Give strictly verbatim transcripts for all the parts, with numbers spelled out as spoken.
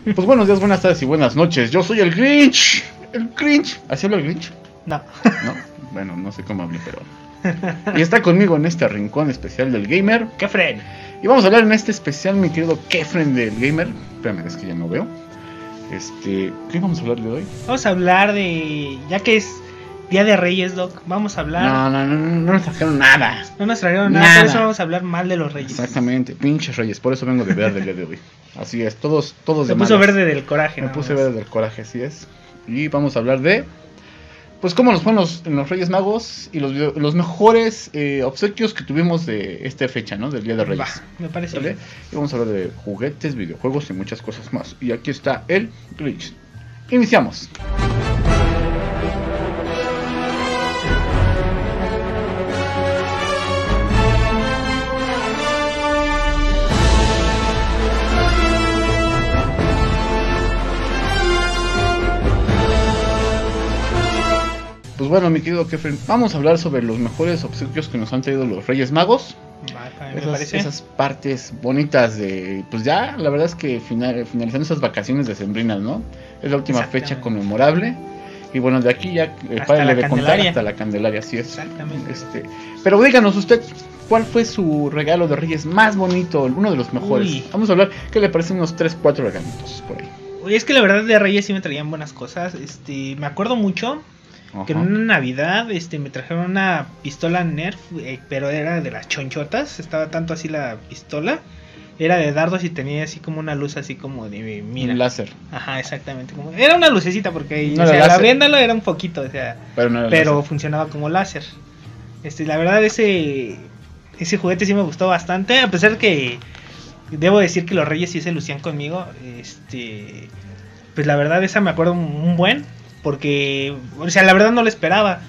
Pues buenos días, buenas tardes y buenas noches. Yo soy el Grinch. El Grinch. ¿Así habla el Grinch? No. No, bueno, no sé cómo hable, pero... Y está conmigo en este rincón especial del gamer, Kefren. Y vamos a hablar en este especial, mi querido Kefren del gamer. Espérame, es que ya no veo. Este, ¿qué vamos a hablar de hoy? Vamos a hablar de... Ya que es Día de Reyes, Doc, vamos a hablar... No, no, no, no, no nos trajeron nada. No nos trajeron nada, Nada. por eso vamos a hablar mal de los Reyes. Exactamente, pinches reyes, por eso vengo de verde el día de hoy. Así es, todos, todos Se de puso malas. verde del coraje. Me nada puse más. verde del coraje, así es. Y vamos a hablar de... Pues cómo nos fueron los, en los Reyes Magos y los, video- los mejores eh, obsequios que tuvimos de esta fecha, ¿no? Del Día de Reyes. Va, me parece ¿Vale? bien. Y vamos a hablar de juguetes, videojuegos y muchas cosas más. Y aquí está el Glitch. Iniciamos. Pues bueno, mi querido Kefren, vamos a hablar sobre los mejores obsequios que nos han traído los Reyes Magos. Va, también me Esas, parece. esas partes bonitas de, pues ya, la verdad es que final, finalizando esas vacaciones decembrinas, ¿no? Es la última fecha Exactamente. conmemorable. Y bueno, de aquí ya, eh, Hasta párale la de contar Candelaria. hasta la Candelaria, así es. Exactamente. Este, pero díganos usted, ¿cuál fue su regalo de Reyes más bonito? Uno de los mejores. Uy. Vamos a hablar, ¿qué le parecen unos tres, cuatro regalitos por ahí? Oye, es que la verdad de Reyes sí me traían buenas cosas. Este, me acuerdo mucho que en Ajá. una Navidad este, me trajeron una pistola Nerf, eh, pero era de las chonchotas. Estaba tanto así la pistola. Era de dardos y tenía así como una luz así como de mira. Un láser, Ajá, exactamente. Como, era una lucecita porque No o era sea, la láser. viéndolo era un poquito, o sea, pero no era pero láser. funcionaba como láser. Este, la verdad ese ese juguete sí me gustó bastante, a pesar que debo decir que los Reyes sí se lucían conmigo. Este, pues la verdad esa me acuerdo un, un buen, porque o sea, la verdad no lo esperaba.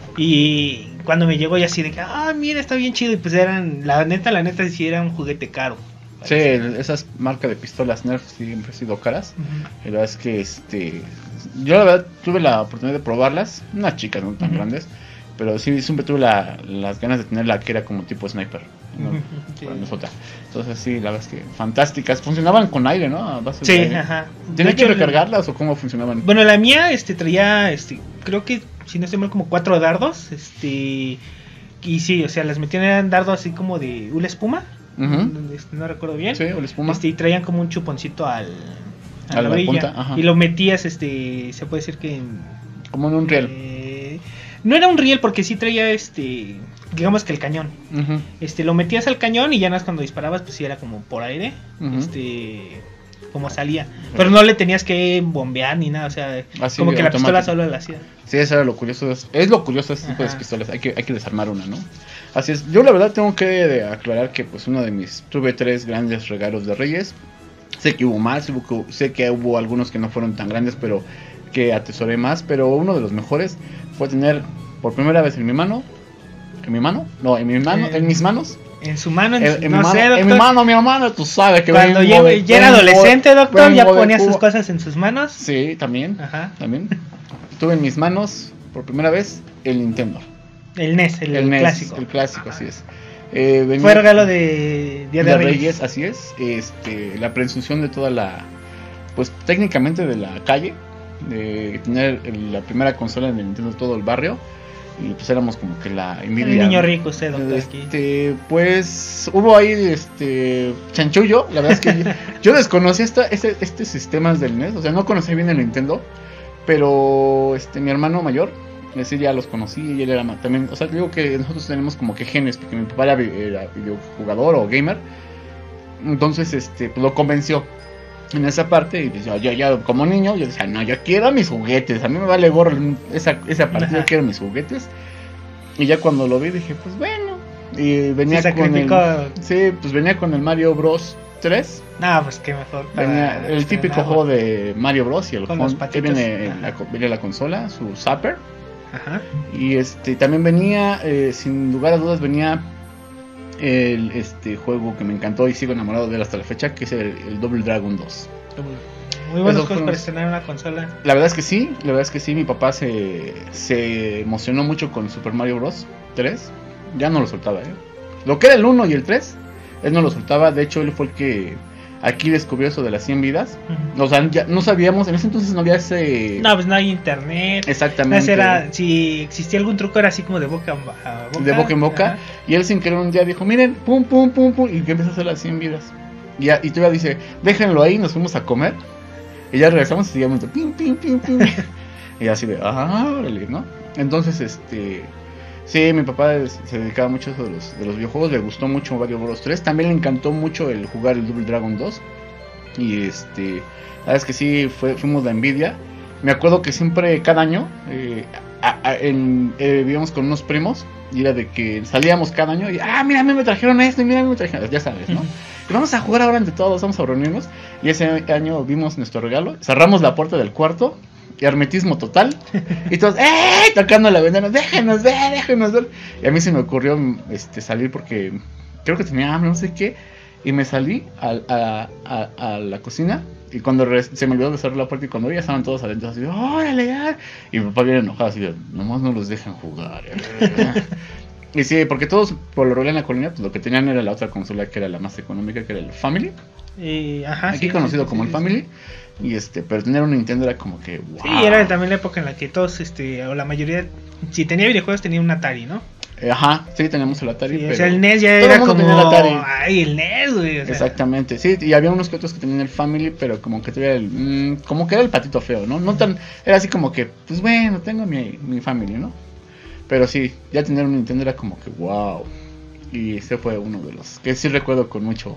Y cuando me llegó ya así de que, ah, mira, está bien chido. Y pues eran, la neta, la neta sí era un juguete caro. Sí, esas marcas de pistolas Nerf siempre han sido caras. Ujú. La verdad es que este yo la verdad tuve la oportunidad de probarlas, unas chicas no tan Ujú. grandes, pero sí siempre tuve la, las ganas de tener la que era como tipo sniper, ¿no? Ujú, sí. Para nosotras. Entonces sí, la verdad es que fantásticas, funcionaban con aire, ¿no? A base de Sí, aire. ajá. ¿Tenías De que hecho, recargarlas o cómo funcionaban? Bueno, la mía este traía este creo que si no estoy mal como cuatro dardos, este y sí, o sea, las metían eran dardos así como de una espuma, Ujú. este, no recuerdo bien. Sí, o la espuma. Este y traían como un chuponcito al a, A la la orilla punta, ajá. y lo metías este se puede decir que en, Como en un riel. eh, no era un riel porque sí traía este digamos que el cañón. Ujú. Este lo metías al cañón y ya nada más cuando disparabas pues sí era como por aire, Ujú. este como salía, pero no le tenías que bombear ni nada, o sea, Así, como que la pistola automático. solo la hacía. Sí, eso era lo curioso. Es, es lo curioso de este tipo de Ajá. pistolas. Hay que, hay que desarmar una, ¿no? Así es. Yo la verdad tengo que de- aclarar que pues uno de mis... Tuve tres grandes regalos de Reyes. Sé que hubo más, hubo- sé que hubo algunos que no fueron tan grandes, pero que atesoré más. Pero uno de los mejores fue tener por primera vez en mi mano... ¿En mi mano? No, en mi mano, Eh, en mis manos. En su mano, en, En, su- en no mi mano, sé, doctor. en mi mano, mi hermano, tú sabes que Cuando vengo ya, de- ya era vengo- adolescente, doctor, ya vengo de ponía sus Cuba. cosas en sus manos. Sí, también. Ajá. También. Tuve en mis manos por primera vez el Nintendo. El N E S, el, El N E S, clásico. el clásico, así es. Eh, venía- Fue regalo de Día de, de Reyes. Reyes, así es. Este, la presunción de toda la, pues técnicamente de la calle, de tener el- la primera consola en el Nintendo de todo el barrio. Y pues éramos como que la El envidia. niño ¿no? rico usted, doctor, aquí. Este, pues hubo ahí este chanchullo, la verdad es que yo, yo desconocía esta, este, este sistemas del N E S, o sea, no conocía bien el Nintendo, pero este mi hermano mayor, es decir, ya los conocí y él era ma- también, o sea, digo que nosotros tenemos como que genes, porque mi papá era, vi- era videojugador o gamer, entonces este pues, lo convenció en esa parte y pues, yo, yo, yo como niño yo decía, no, yo quiero mis juguetes, a mí me vale gorro esa, esa parte, yo Ajá. quiero mis juguetes. Y ya cuando lo vi dije, pues bueno. Y venía Se con el, sacrificó. sí, pues venía con el Mario Bros tres. No, pues qué mejor. para Venía el típico estrenar. juego de Mario Bros y el Con juego los que patitos. viene en la, Ajá. co- viene la consola, su Zapper. Ajá. Y este también venía, eh, sin lugar a dudas, venía el este juego que me encantó y sigo enamorado de él hasta la fecha, que es el, el Double Dragon dos. Muy buenos Esos juegos fueron para los- estrenar una consola. La verdad es que sí, la verdad es que sí, mi papá se, se emocionó mucho con Super Mario Bros. tres. Ya no lo soltaba, ¿eh? Lo que era el uno y el tres, él no lo soltaba. De hecho, él fue el que aquí descubrió eso de las cien vidas. Ujú. O sea, ya no sabíamos, en ese entonces no había ese... No, pues no hay internet. Exactamente. Era, si existía algún truco era así como de boca a boca. De boca en boca. Ajá. Y él sin querer un día dijo, miren, pum, pum, pum, pum. Y que empezó a hacer las cien vidas. Y, ya, y todavía dice, déjenlo ahí, nos fuimos a comer. Y ya regresamos y seguíamos, pim, pim, pim, pim. Y así de, ah, órale, ¿no? Entonces, este... Sí, mi papá es- se dedicaba mucho a eso de los, de los videojuegos, le gustó mucho Mario Bros. tres, también le encantó mucho el jugar el Double Dragon dos. Y este, la verdad es que sí, fue, fuimos la envidia. Me acuerdo que siempre, cada año, eh, a- a- en, eh, vivíamos con unos primos, y era de que salíamos cada año y, ah, mira, a mí me trajeron esto, y mira, a mí me trajeron, ya sabes, ¿no? Ujú. Y vamos a jugar ahora entre todos, vamos a reunirnos. Y ese año vimos nuestro regalo, cerramos la puerta del cuarto, y hermetismo total. Y todos, ¡eh! Tocando la ventana, déjenos ver, déjenos ver. Y a mí se me ocurrió este, salir porque creo que tenía hambre, no sé qué. Y me salí a, a, a, a la cocina. Y cuando re- se me olvidó de cerrar la puerta, y cuando ya estaban todos adentro, así, ¡órale! Ya! Y mi papá viene enojado, así de, nomás no los dejan jugar. Y sí, porque todos, por lo regular en la colonia, pues lo que tenían era la otra consola que era la más económica, que era el Family. Y, ajá, Aquí sí, conocido sí, como sí, el sí. Family. Y este, pero tener un Nintendo era como que, wow. Sí, era también la época en la que todos, este, o la mayoría, si tenía videojuegos tenía un Atari, ¿no? Eh, Ajá, sí, teníamos el Atari. Sí, pero o sea, el N E S ya todo el era mundo como, tenía el Atari. ay, el N E S, güey. O sea, Exactamente, sí, y había unos que otros que tenían el Family, pero como que tuviera el, mm, como que era el patito feo, ¿no? No tan, era así como que, pues bueno, tengo mi, mi Family, ¿no? Pero sí, ya tener un Nintendo era como que, wow. Y ese fue uno de los que sí recuerdo con mucho,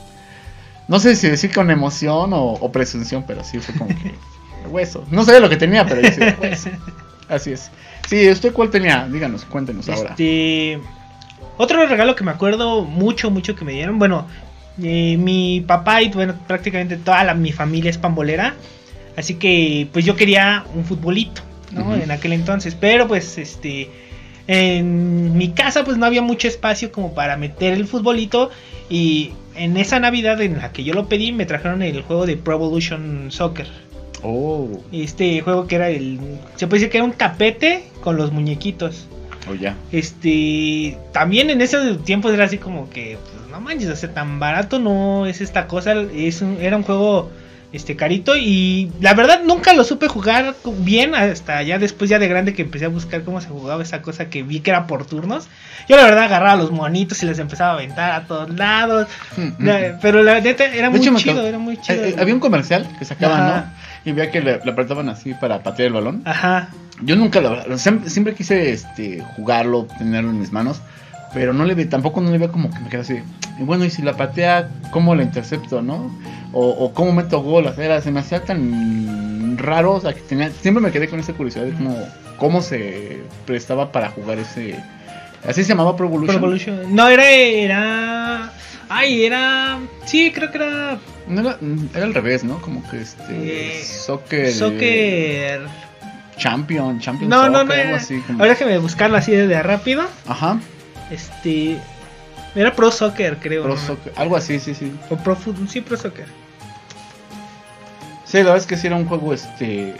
no sé si decir con emoción o, o presunción, pero sí fue como que, hueso. No sabía lo que tenía, pero dice, hueso. Así es. Sí, ¿usted cuál tenía? Díganos, cuéntenos ahora. Este, otro regalo que me acuerdo mucho, mucho que me dieron, bueno, eh, mi papá y bueno, prácticamente toda la, mi familia es pambolera, así que pues yo quería un futbolito, ¿no? Ujú. En aquel entonces, pero pues este, en mi casa pues no había mucho espacio como para meter el futbolito y en esa Navidad en la que yo lo pedí me trajeron el juego de Pro Evolution Soccer. Oh, Este juego que era el, se puede decir que era un tapete con los muñequitos. oh ya. Este, también en esos tiempos era así como que, pues, no manches, o sea, tan barato no es esta cosa, es un- era un juego, este, carito y la verdad nunca lo supe jugar bien hasta ya después ya de grande que empecé a buscar cómo se jugaba esa cosa que vi que era por turnos. Yo la verdad agarraba los monitos y les empezaba a aventar a todos lados, Mm, la- mm. pero la neta era De muy hecho, me chido, acuerdo- era muy chido. Eh, eh, había un comercial que sacaban, Ajá. ¿no? Y veía que le, le apretaban así para patear el balón. Ajá. Yo nunca lo, siempre, siempre quise este, jugarlo, tenerlo en mis manos, pero no le vi, tampoco no le veía como que me quedaba así. Y bueno, y si la patea, ¿cómo la intercepto, no? O, o cómo meto gol, o sea, era- se me hacía tan raro, o sea, que tenía, siempre me quedé con esa curiosidad de cómo, cómo se prestaba para jugar ese... Así se llamaba Pro Evolution. Pro Evolution. No, era, era, ay, era, sí, creo que era No era, era al revés, ¿no? Como que este... Eh, soccer... Soccer. Champion, Champion No, no, Soccer, no. algo Era... así. Como... Ahora déjame buscarlo así de rápido. Ajá, Este. Era Pro Soccer, creo. Pro ¿no? Soccer, algo así, sí, sí. O Pro Football. Sí, Pro Soccer. Sí, la verdad es que sí era un juego este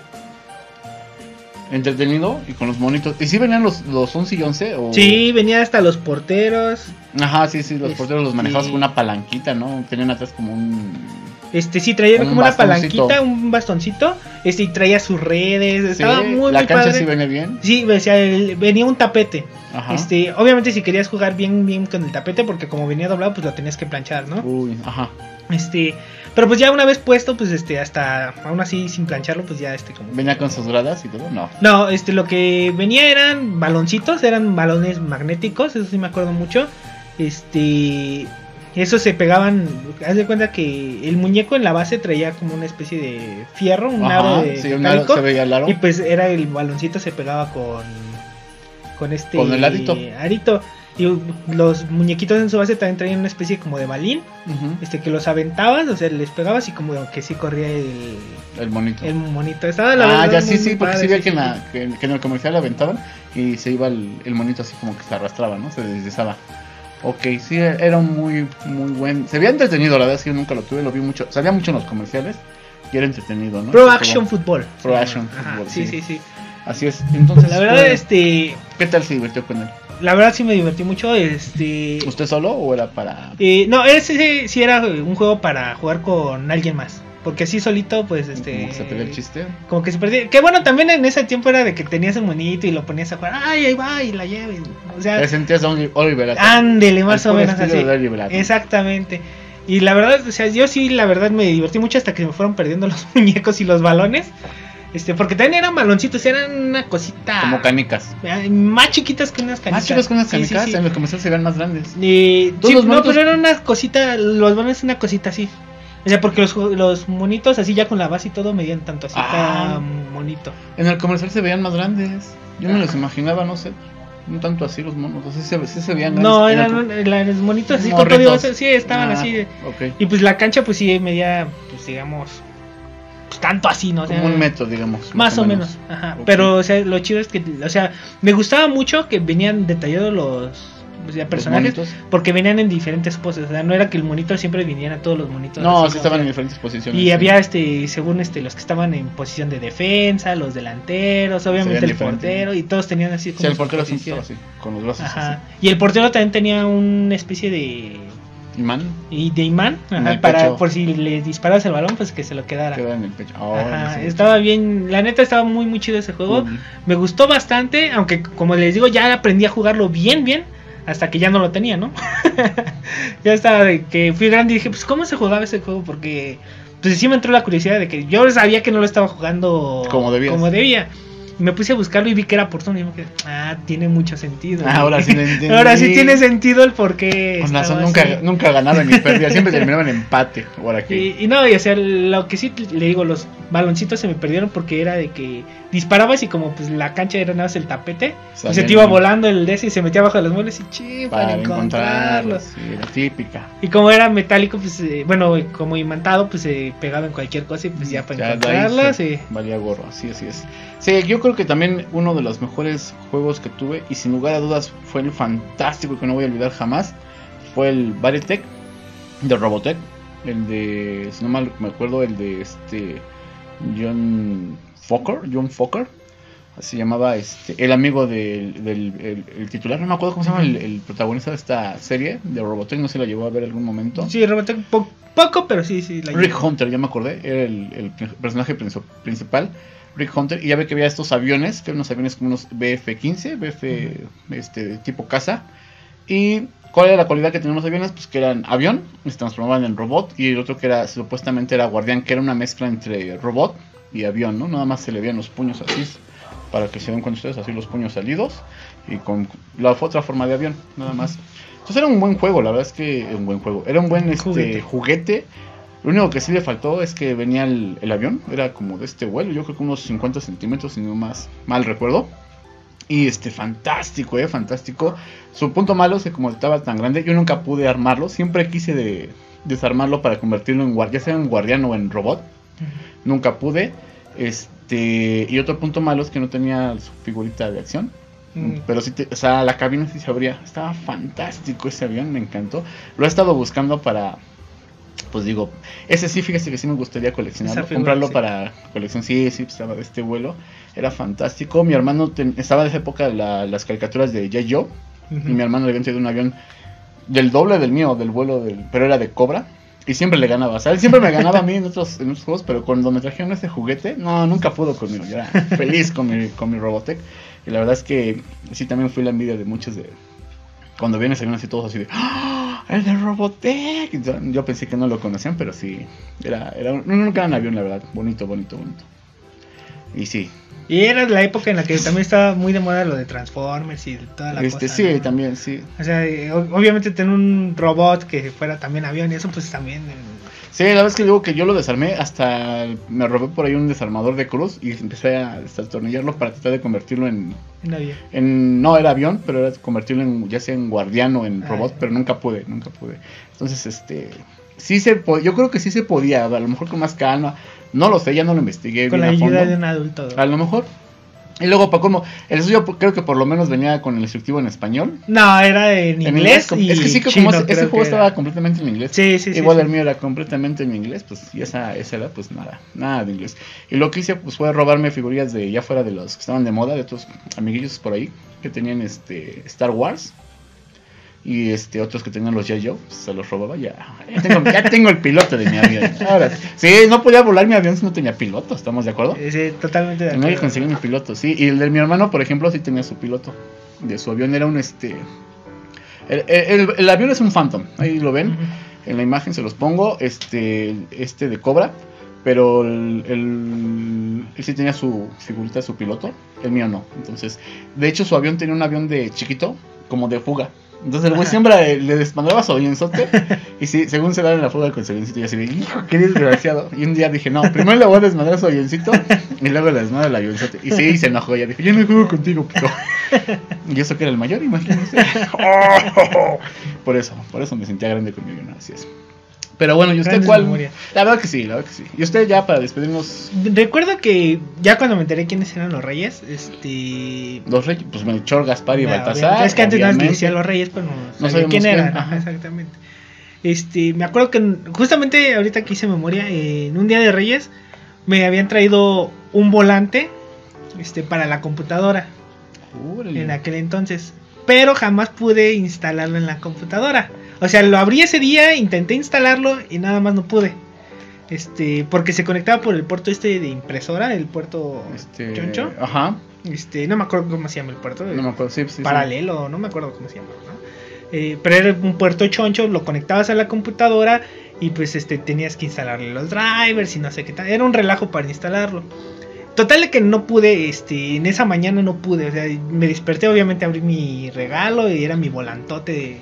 entretenido y con los monitos. ¿Y sí venían los, los once y once? O... Sí, venía hasta los porteros. Ajá, sí, sí, los Este- porteros los manejabas con una palanquita, ¿no? Tenían atrás como un... Este, sí, traía Un como una bastoncito. palanquita, un bastoncito. Este, y traía sus redes. Sí, Estaba muy, la muy cancha padre. sí venía bien. Sí, o sea, el- venía un tapete. Ajá. Este, obviamente si querías jugar bien, bien con el tapete, porque como venía doblado, pues lo tenías que planchar, ¿no? Uy, ajá. Este, pero pues ya una vez puesto, pues este, hasta, aún así sin plancharlo, pues ya este como... Venía con sus gradas y todo, no. No, este, lo que venía eran baloncitos, eran balones magnéticos, eso sí me acuerdo mucho. Este, esos se pegaban, haz de cuenta que el muñeco en la base traía como una especie de fierro, un Ajá, aro de sí, un aro, metálico, se veía el aro. y pues era el baloncito se pegaba con con este Con el arito. arito. Y los muñequitos en su base también traían una especie como de balín, Ujú. este que los aventabas, o sea, les pegabas y como que sí corría el, El monito. el monito. Estaba la Ah, verdad ya muy, sí, sí, muy porque padre, sí veía sí, que, en sí, la, que, que en el comercial lo aventaban y se iba el, el monito así como que se arrastraba, ¿no? Se deslizaba. Ok, sí, era un muy, muy buen... Se veía entretenido, la verdad es que yo nunca lo tuve, lo vi mucho. Salía mucho en los comerciales y era entretenido, ¿no? Pro Este, Action como- Football. Pro Sí, Action ajá, Football, sí, sí. sí, sí. Así es, entonces... La verdad, fue- este... ¿Qué tal se divirtió con él? la verdad sí me divertí mucho. Este, ¿Usted solo o era para...? Eh, no, ese sí era un juego para jugar con alguien más. Porque así solito, pues, este... Como que se perdió el chiste. Como que se perdió. Que bueno, también en ese tiempo era de que tenías un monito y lo ponías a jugar. Ay, ahí va, y la lleves. O sea... Te sentías a Oliver Atom. Ándele, más Al o puro menos estilo así. de Oliver Atom. Exactamente. Y la verdad, o sea, yo sí, la verdad me divertí mucho hasta que me fueron perdiendo los muñecos y los balones. Este, porque también eran baloncitos, eran una cosita... Como canicas. Más chiquitas que unas canicas. Más chicos que unas Sí, sí, canicas, sí. en los comerciales se ven más grandes. Eh, Todos sí, los no, monitos- pero era una cosita, los balones una cosita así. O sea, porque los, los monitos así ya con la base y todo medían tanto así Ah. cada monito. En el comercial se veían más grandes. Yo me Ajá. los imaginaba, no sé, no tanto así los monos. O sea, sí se, sí se veían grandes. No, En el eran co- eran los monitos así con Morritos. todo, sí, estaban Ah, así. ok. Y pues la cancha pues sí medía, pues digamos, pues tanto así, ¿no? O sea, Como un metro, digamos. más o menos. Ajá. Ok. Pero, o sea, lo chido es que, o sea, me gustaba mucho que venían detallados los, o sea, Los personajes, monitos. porque venían en diferentes poses. O sea, no era que el monito siempre viniera todos los monitos. No, así sí como estaban en que- diferentes posiciones. Y sí. había, este, según este, los que estaban en posición de defensa, los delanteros, obviamente Serían el diferentes. portero, y todos tenían así como Sí, el su portero siempre posición. estaba así, con los brazos Ajá. así. Y el portero también tenía una especie de, Imán y de imán, En ajá, el para pecho. por si le disparas el balón, pues que se lo quedara. queda en el pecho. Oh, Ajá, sí, estaba bien, la neta estaba muy muy chido ese juego. Cool. Me gustó bastante, aunque como les digo, ya aprendí a jugarlo bien bien hasta que ya no lo tenía, ¿no? Ya estaba de que fui grande y dije, pues ¿cómo se jugaba ese juego? Porque pues sí me entró la curiosidad de que yo sabía que no lo estaba jugando Como debías. como debía. Y me puse a buscarlo y vi que era por turno y me quedé, ah, tiene mucho sentido. Ah, ahora sí lo entendí. Ahora sí tiene sentido el por qué. Con razón, estaba nunca, así. nunca ganaban ni perdían, siempre terminaban en empate. Por aquí. Y, y no, y o sea, lo que sí le digo, los baloncitos se me perdieron porque era de que disparabas y como pues la cancha era nada más el tapete, pues se Salían te iba en- volando el de ese y se metía abajo de los muebles y chi, para, Para encontrarlos. encontrarlos. Sí, la típica. Y como era metálico, pues eh, bueno, como imantado, pues se pegaba en cualquier cosa y pues ya para Ya de ahí encontrarlos. se- Y... Valía gorro, así, así es. Sí, yo creo que también uno de los mejores juegos que tuve, y sin lugar a dudas fue el fantástico y que no voy a olvidar jamás, fue el Battletech de Robotech. El de, si no mal me acuerdo, el de este John Fokker, John Fokker, se llamaba este, el amigo del, del el, el titular, no me acuerdo cómo se llama el, el protagonista de esta serie de Robotech, no sé si la llevó a ver algún momento. Sí, Robotech po- poco, pero sí, sí. La Rick llevo. Hunter, ya me acordé, era el, el personaje princi- principal, Rick Hunter, y ya ve que había estos aviones, que eran unos aviones como unos B F quince, B F este, tipo caza, y ¿cuál era la cualidad que tenían los aviones? Pues que eran avión, y se transformaban en robot, y el otro que era, supuestamente era guardián, que era una mezcla entre robot y avión, ¿no? Nada más se le veían los puños así, para que se den cuenta ustedes, así los puños salidos, y con la otra forma de avión, nada más. Entonces era un buen juego, la verdad es que un buen juego, era un buen este, Juguete. juguete. Lo único que sí le faltó es que venía el, el avión, era como de este vuelo, yo creo que unos cincuenta centímetros, si no más mal recuerdo. Y este, fantástico, eh, fantástico. Su punto malo es que como estaba tan grande, yo nunca pude armarlo, siempre quise de, desarmarlo para convertirlo en guardián, ya sea en guardián o en robot. Nunca pude. Este, y otro punto malo es que no tenía su figurita de acción. Mm. Pero sí, te, o sea, la cabina sí se abría. Estaba fantástico ese avión, me encantó. Lo he estado buscando para, pues digo, ese sí, fíjese que sí me gustaría coleccionarlo, Esa figura, comprarlo sí. para colección. Sí, sí, estaba de este vuelo. Era fantástico. Mi hermano ten- estaba de esa época la- las caricaturas de G I. Joe. Ujú. Y mi hermano le había traído un avión del doble del mío, del vuelo, del, pero era de Cobra. Y siempre le ganaba. O sea, él siempre me ganaba a mí en otros, en otros juegos, pero cuando me trajeron ese juguete, no, nunca pudo conmigo. Yo era feliz con mi, con mi Robotech. Y la verdad es que sí, también fui la envidia de muchos de... Cuando vienen se ven así todos así de... ¡Ah! ¡El de Robotech! Y yo, yo pensé que no lo conocían, pero sí. Era, era un, un gran avión, la verdad. Bonito, bonito, bonito. Y sí. Y era la época en la que también estaba muy de moda lo de Transformers y toda la Este, cosa. sí, ¿no? también, sí. O sea, eh, o- obviamente tener un robot que fuera también avión y eso pues también... eh, Sí, la verdad es que digo que yo lo desarmé, hasta me robé por ahí un desarmador de cruz y empecé a desatornillarlo para tratar de convertirlo en, en avión. en no era avión, pero era convertirlo en ya sea en guardián o en Ah. robot, pero nunca pude, nunca pude. Entonces, este, sí se po- yo creo que sí se podía, a lo mejor con más calma, no lo sé, ya no lo investigué Con bien la a fondo. ayuda de un adulto. A lo mejor, Y luego, para como, el suyo creo que por lo menos venía con el instructivo en español. No, era en, en inglés. inglés. Y es que sí, que chino, como ese, ese juego estaba era. completamente en inglés. Sí, sí, Igual sí, el sí. mío era completamente en inglés, pues, y esa, esa era, pues nada, nada de inglés. Y lo que hice, pues, fue robarme figurillas de ya fuera de los que estaban de moda, de otros amiguillos por ahí, que tenían este Star Wars. Y este otros que tenían los G I. Joe, pues, se los robaba ya. Ya tengo, ya tengo el piloto de mi avión. Ahora, sí, no podía volar mi avión si no tenía piloto, ¿estamos de acuerdo? Sí, totalmente de Tenía acuerdo. que conseguir mi piloto, sí. Y el de mi hermano, por ejemplo, sí tenía su piloto. De su avión era un este. El, el, el, el avión es un Phantom, ahí lo ven. Uh-huh. En la imagen se los pongo. Este, este de Cobra. Pero el, el, él sí tenía su figurita, su piloto. El mío no. Entonces, de hecho, su avión tenía un avión de chiquito, como de fuga. Entonces el güey siempre le desmadraba su avionzote. Y sí, según se da en la fuga con su avioncito, y así de, hijo, qué desgraciado. Y un día dije, no, primero le voy a desmadrar su avioncito y luego le desmadra el avionzote. Y sí, se enojó, ya dijo, yo no juego contigo, puto. Y eso que era el mayor, imagínense. Oh, por eso, por eso me sentía grande con mi avión, así es. Pero bueno, ¿y usted Grandes cuál? Memorias. La verdad que sí, la verdad que sí. ¿Y usted ya para despedirnos? Recuerdo que ya cuando me enteré quiénes eran los reyes, este... Los reyes, pues Melchor, Gaspar y nah, Baltasar. Es que antes no decía los reyes, pero no, no sabía quién quién. eran. Ajá, exactamente. Este, me acuerdo que justamente ahorita que hice memoria, eh, en un día de reyes me habían traído un volante este, para la computadora. Úrale. En aquel entonces. Pero jamás pude instalarlo en la computadora. O sea, lo abrí ese día, intenté instalarlo y nada más no pude. Este, porque se conectaba por el puerto este de impresora, el puerto este, choncho. Ajá. Este, no me acuerdo cómo se llama el puerto. No me acuerdo, sí, sí. Paralelo, sí. No me acuerdo cómo se llama, ¿no? Eh, pero era un puerto choncho, lo conectabas a la computadora y pues este tenías que instalarle los drivers y no sé qué tal. Era un relajo para instalarlo. Total de que no pude, este, en esa mañana no pude, o sea, me desperté, obviamente abrí mi regalo y era mi volantote de,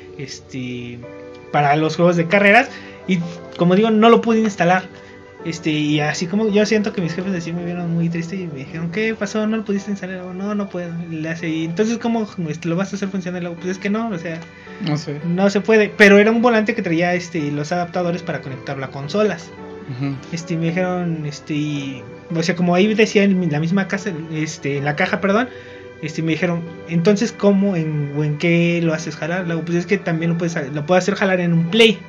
este, para los juegos de carreras y como digo, no lo pude instalar. Este, y así como yo siento que mis jefes así me vieron muy triste y me dijeron, ¿qué pasó? ¿No lo pudiste instalar? No, no puedo. Y le hace, y entonces, ¿cómo este, lo vas a hacer funcionar? Pues es que no, o sea, no sé. No se puede. Pero era un volante que traía este los adaptadores para conectarlo a consolas. Uh-huh. Este, me dijeron, este, y, o sea, como ahí decía en la misma casa, este, en la caja, perdón, este, me dijeron, entonces, ¿cómo en, o en qué lo haces jalar? Luego, pues es que también lo puedes, lo puedo hacer jalar en un Play.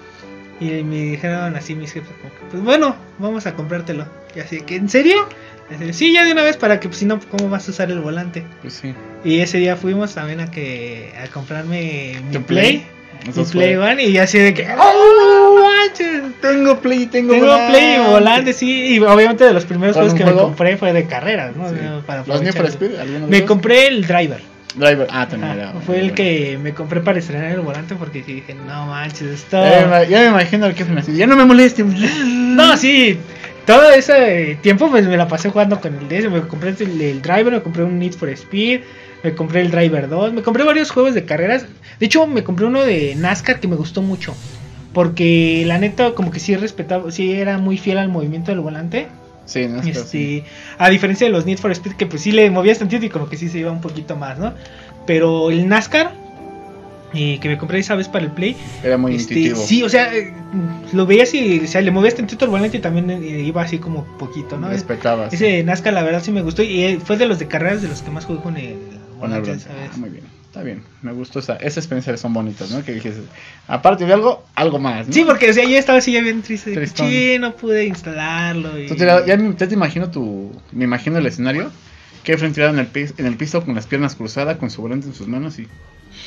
Y me dijeron así mis jefes, pues bueno, vamos a comprártelo. Y así que, ¿en serio? Así, sí, ya de una vez para que, pues si no, ¿cómo vas a usar el volante? Pues sí. Y ese día fuimos también a que a comprarme mi Play, Play? mi Play One, y así de que, ¡oh, manches! Tengo Play, tengo, tengo volante. Play y volante, sí. Y obviamente de los primeros juegos que juego? me compré fue de carreras, ¿no? Sí. Para ¿Los Need for Speed? Me compré el Driver. Driver, ah, también Ajá, era. fue el bueno. que me compré para estrenar el volante porque dije, no manches, esto... Ya me, ya me imagino el que me decía, ya no me moleste. No, sí, todo ese tiempo pues me la pasé jugando con el D S, me compré el, el Driver, me compré un Need for Speed, me compré el Driver dos, me compré varios juegos de carreras. De hecho, me compré uno de NASCAR que me gustó mucho, porque la neta como que sí respetaba, sí era muy fiel al movimiento del volante. Sí, NASCAR, este, sí. A diferencia de los Need for Speed, que pues sí le movías tantito y como que sí se iba un poquito más, ¿no? Pero el NASCAR, eh, que me compré esa vez para el Play, era muy este, intuitivo. Sí, o sea, eh, lo veías y o sea, le movías tantito el volante y también eh, iba así como poquito, ¿no? Respetabas. Ese NASCAR la verdad sí me gustó y eh, fue de los de carreras de los que más jugué con el con el volante, volante. Ah, muy bien. Está bien, me gustó esa, esas experiencias son bonitas, ¿no? Que dijiste, aparte de algo, algo más, ¿no? Sí, porque o sea, yo estaba así ya bien triste, Tristón. sí, no pude instalarlo. Y... Tú te, ya, ya te imagino tu, me imagino el escenario, que frente tirado en el piso, en el piso con las piernas cruzadas, con su volante en sus manos y,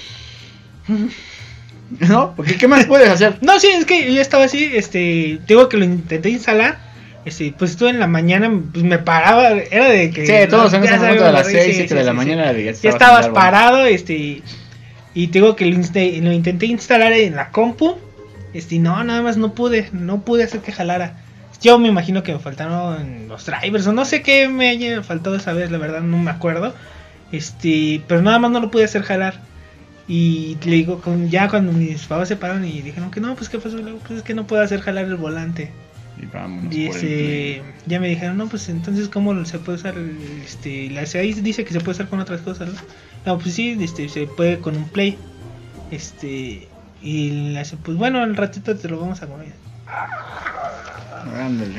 ¿no? Porque ¿qué más puedes hacer? No, sí, es que yo estaba así, este, digo que lo intenté instalar. Este, pues estuve en la mañana, pues me paraba, era de que... Sí, todos en ese momento de las sí, seis, sí, siete de sí, la sí, mañana sí. ya, Ya estabas parado, este, y te digo que lo, inste, lo intenté instalar en la compu, este, y no, nada más no pude, no pude hacer que jalara. Yo me imagino que me faltaron los drivers, o no sé qué me haya faltado esa vez, la verdad no me acuerdo, este, pero nada más no lo pude hacer jalar. Y le digo, con, ya cuando mis papás se pararon y dijeron que no, pues qué pasó, le digo, pues es que no puedo hacer jalar el volante. Y vámonos Y por ese, ya me dijeron, no, pues entonces, ¿cómo se puede usar? Este, la ahí dice que se puede usar con otras cosas, ¿no? No, pues sí, este, se puede con un Play. Este, y le hace, pues bueno, al ratito te lo vamos a comer. Ándale.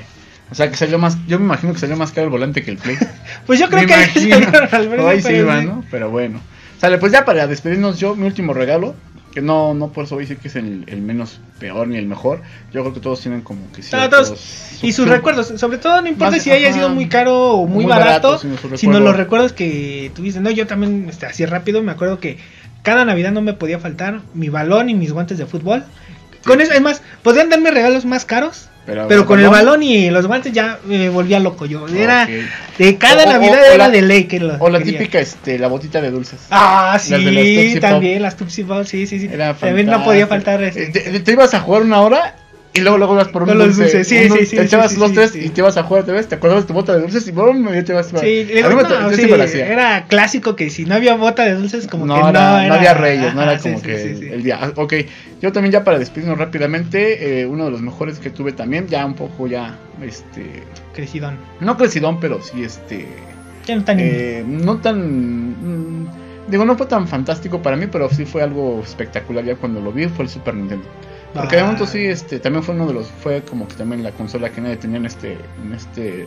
O sea, que salió más, yo me imagino que salió más caro el volante que el Play. Pues yo creo me que imagino. Alberto, Hoy sí pero va, sí. ¿no? Pero bueno. Sale, pues ya para despedirnos yo, mi último regalo, que no, no por eso voy a decir que es el, el menos peor ni el mejor. Yo creo que todos tienen como que ciertos... Todos. Y sus recuerdos, sobre todo no importa Más- si haya ajá. sido muy caro o muy, Muy barato, barato, sino su sino recuerdo. los recuerdos que tuviste. No, yo también, este, así rápido, me acuerdo que cada Navidad no me podía faltar mi balón y mis guantes de fútbol. Con eso, es más, podrían darme regalos más caros, Pero, pero con el balón y los guantes ya me volvía loco yo. Era Ok. de cada O- o- Navidad o era la- de ley que lo O la quería. típica, este, la botita de dulces. Ah, Las de las sí, Tootsie Pop. también las Tootsie Pop, sí, sí, sí. Era También no podía fantástico. faltar este. Eh, Te, te ibas a jugar una hora y luego luego ibas por un Con los dulce. dulces, sí, un sí, dulce, sí, te sí, echabas sí, los sí, tres sí. y te ibas a jugar otra vez, te acordabas de tu bota de dulces y ¡bum! Ya te vas a... Sí, a mí me to- no, yo sí, siempre lo hacía. era clásico que si no había bota de dulces como no, que no era, era, no había reyes, no ajá, era como sí, que sí, sí, sí. el día. Ah, ok, yo también ya para despedirnos rápidamente, eh, uno de los mejores que tuve también, ya un poco ya, este, Crecidón. no crecidón, pero sí, este, Ya no tan eh, no tan, mm, digo, no fue tan fantástico para mí, pero sí fue algo espectacular ya cuando lo vi, fue el Super Nintendo. Porque de momento sí, este, también fue uno de los, fue como que también la consola que nadie tenía en este, en este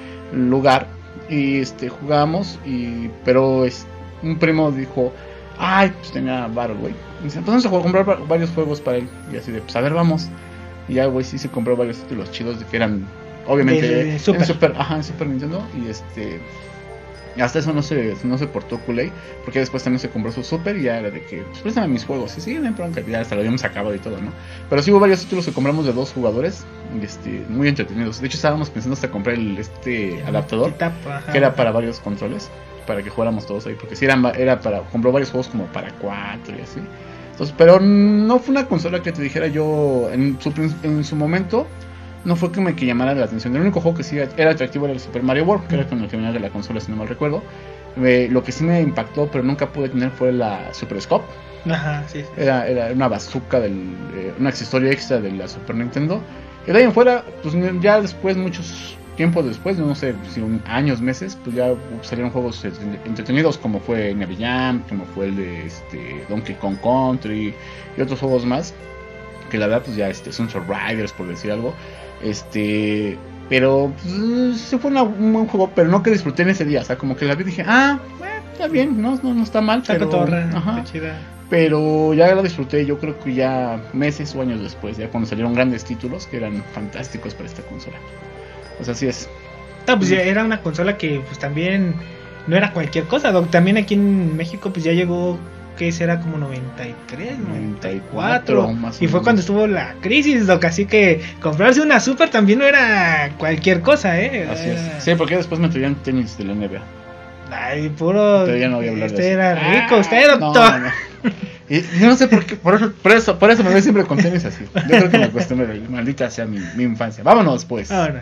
lugar. Y este, jugamos, y, pero es, un primo dijo, ay, pues tenía varo, güey. Y dice, pues vamos a jugar- comprar va- varios juegos para él. Y así de, pues a ver, vamos. Y ya, güey, sí se compró varios títulos chidos de que eran, obviamente, De- de en Super. Super, ajá, en Super Nintendo. Y este, hasta eso no se, no se portó Kool-Aid, porque después también se compró su Super y ya era de que, pues préstame mis juegos. Y sí, no hay bronca, ya hasta lo habíamos acabado y todo, ¿no? Pero sí hubo varios títulos que compramos de dos jugadores, y este, muy entretenidos. De hecho, estábamos pensando hasta comprar el, este adaptador, Tapa, ajá. que era para varios controles, para que jugáramos todos ahí, porque sí eran, va- era para, compró varios juegos como para cuatro y así. Entonces, pero no fue una consola que te dijera yo, en su, prin- en su momento, no fue que me que llamara la atención. El único juego que sí era atractivo era el Super Mario World, que era con el que venía de la consola, si no mal recuerdo. Eh, lo que sí me impactó, pero nunca pude tener, fue la Super Scope. Ajá, sí, sí. Era, era una bazooka, del, eh, un accesorio extra de la Super Nintendo. Y de ahí en fuera, pues ya después, muchos tiempos después, no sé si un, años, meses, pues ya salieron juegos entretenidos como fue Navy Jam, como fue el de este, Donkey Kong Country y otros juegos más. Que la verdad, pues ya este, Sunset Riders, por decir algo. Este, pero pues, sí fue una, un buen juego, pero no que disfruté en ese día. O sea, como que la vi y dije, ah, bueno, está bien, no, no, no está mal. Está Pero, cotorra, ajá. está chida. Pero ya la disfruté, yo creo que ya meses o años después, ya cuando salieron grandes títulos que eran fantásticos para esta consola. O sea, así es. No, pues ya era una consola que pues también no era cualquier cosa, Doc. También aquí en México pues ya llegó, que será como noventa y tres, noventa y cuatro, más o y fue menos. cuando estuvo la crisis, Doc, así que comprarse una Super también no era cualquier cosa, eh. Así Era- es. Sí, porque después me traían tenis de la N B A. Ay, puro. Pero ya no voy a hablar de Usted eso. era rico, Ah, usted, no, doctor. no, no. Y yo no sé por qué, por eso, por eso, por eso me veo siempre con tenis así. Yo creo que me acostumbré, maldita sea mi, mi infancia. Vámonos pues. Vámonos.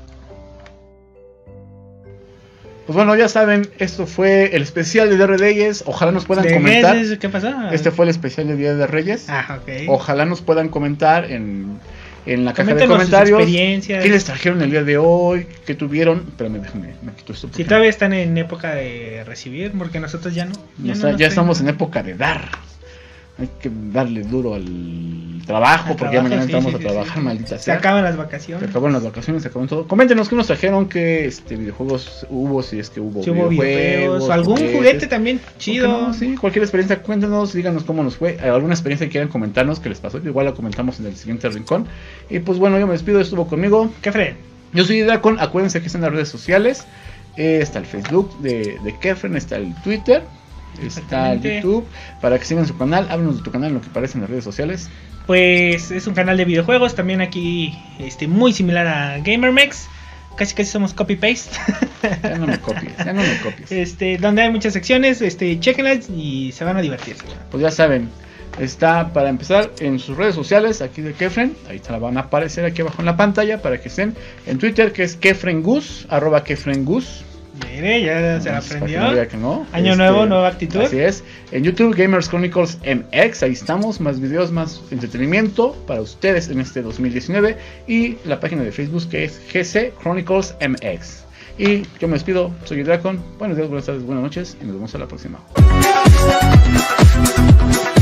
Pues bueno, ya saben, esto fue el especial de Día de Reyes. Ojalá nos puedan ¿De comentar. meses? ¿Qué pasó? Este fue el especial de Día de Reyes. Ah, ok. Ojalá nos puedan comentar en, en la caja de Coméntenos sus comentarios experiencias. qué les trajeron el día de hoy, qué tuvieron. Pero me, déjame, me quito esto. Si porque todavía están en época de recibir, porque nosotros ya no. no Ya, sé, no nos ya estamos en traen. época de dar. Hay que darle duro al trabajo, Al porque trabajo, ya mañana sí, entramos sí, a sí, trabajar, sí. maldita Se sea. acaban las Se vacaciones. acaban las vacaciones, se acaban todo. Coméntenos qué nos trajeron, qué este, videojuegos hubo, si es que hubo, Si hubo videojuegos, o algún juguetes. juguete también ¿Por qué chido. no? Sí, cualquier experiencia, cuéntenos, díganos cómo nos fue, alguna experiencia que quieran comentarnos que les pasó, igual la comentamos en el siguiente rincón. Y pues bueno, yo me despido, estuvo conmigo. Kefren. Yo soy Dracon, acuérdense que están las redes sociales, eh, está el Facebook de, de Kefren, está el Twitter, está el Exactamente. YouTube, para que sigan su canal, háblenos de tu canal, lo que aparece en las redes sociales. Pues es un canal de videojuegos, también aquí este muy similar a GamerMex. Casi casi somos copy paste. Ya no me copies, ya no me copies. Este, donde hay muchas secciones, este, chequenlas y se van a divertir. Pues ya saben, está para empezar en sus redes sociales aquí de Kefren, ahí te la van a aparecer aquí abajo en la pantalla para que estén en Twitter, que es KefrenGus, arroba KefrenGus. Mire, ya se Para aprendió. que no diga que no. Año Este, nuevo, nueva actitud. Así es. En YouTube, Gamers Chronicles M X, ahí estamos, más videos, más entretenimiento para ustedes en este dos mil diecinueve. Y la página de Facebook que es G C Chronicles M X. Y yo me despido, soy Dracon. Buenos días, buenas tardes, buenas noches y nos vemos a la próxima.